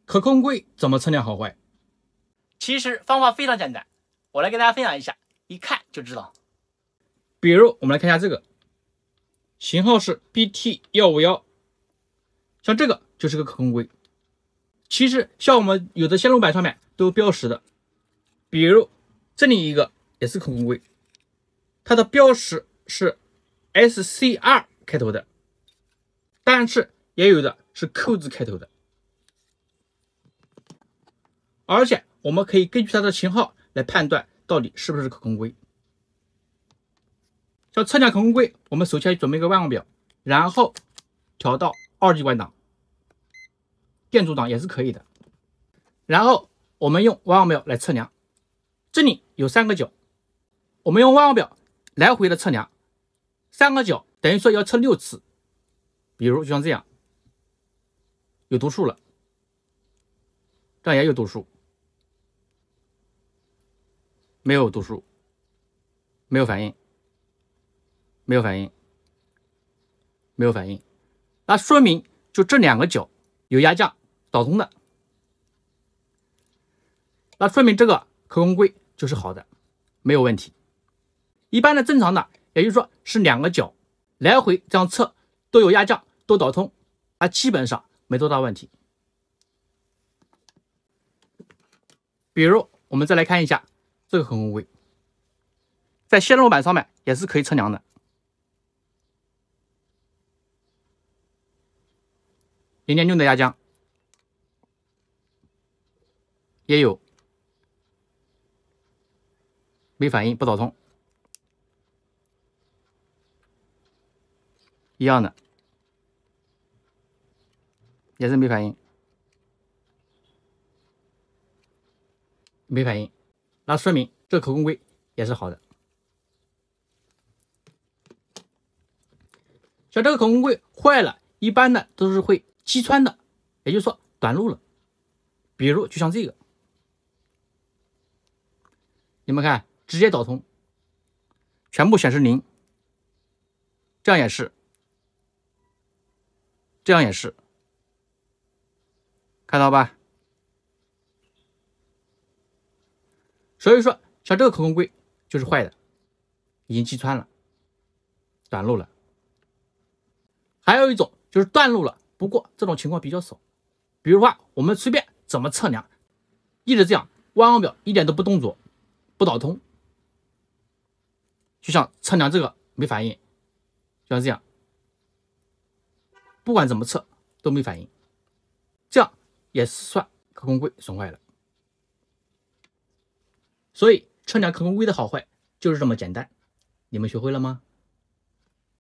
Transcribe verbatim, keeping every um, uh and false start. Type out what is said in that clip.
可控柜怎么测量好坏？ 其实方法非常简单，我来给大家分享一下，一看就知道。 比如我们来看一下这个，型号是 B T 一五一，像这个就是个可控柜。其实像我们有的线路板上面都有标识的，比如这里一个也是可控柜，它的标识是 S C R 开头的，但是也有的是 Q 字开头的。而且我们可以根据它的型号来判断到底是不是可控柜。像测量可控柜，我们首先准备一个万望表，然后调到二极管档，电阻档也是可以的。然后我们用万望表来测量，这里有三个角，我们用万望表来回的测量，三个角等于说要测六次。比如就像这样，有读数了，这样也有读数。没有读数，没有反应，没有反应，没有反应，那说明就这两个角有压降导通的，那说明这个可控柜就是好的，没有问题。一般的正常的，也就是说是两个角来回这样测都有压降都导通，它基本上没多大问题。比如我们再来看一下这个可控柜，在线路板上面也是可以测量的。零点六的压降也有，没反应不导通，一样的也是没反应，没反应，那说明这个可控柜也是好的。像这个可控柜坏了，一般的都是会击穿的，也就是说短路了。比如就像这个，你们看直接导通，全部显示零，这样也是，这样也是，看到吧？所以说像这个可控柜就是坏的，已经击穿了，短路了。还有一种就是断路了，不过这种情况比较少。比如话我们随便怎么测量，一直这样万望表一点都不动作，不导通，就像测量这个没反应，就像这样，不管怎么测都没反应，这样也是算可控柜损坏了。所以测量可控柜的好坏就是这么简单，你们学会了吗？